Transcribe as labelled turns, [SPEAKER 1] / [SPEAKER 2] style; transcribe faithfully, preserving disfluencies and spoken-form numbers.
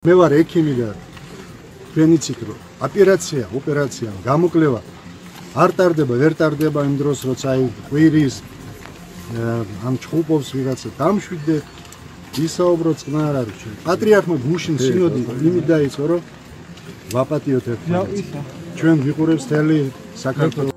[SPEAKER 1] მე ვარ ექიმი და თქვენი ციკრო ოპერაცია, ოპერაცია, გამოკლება არ ტარდება, ვერ ტარდება იმ დროს, როცა აი ყვირის ამ ჩხუბობს ვიღაცა დამშვიდე ისაუბრო წყნა არ არის. პატრიარქმა გუშინ სინოდი იმით დაიწყო, რომ ვაპატიოთ ერთმანეთს. ჩვენ ვიყურებს მთელი საქართველოს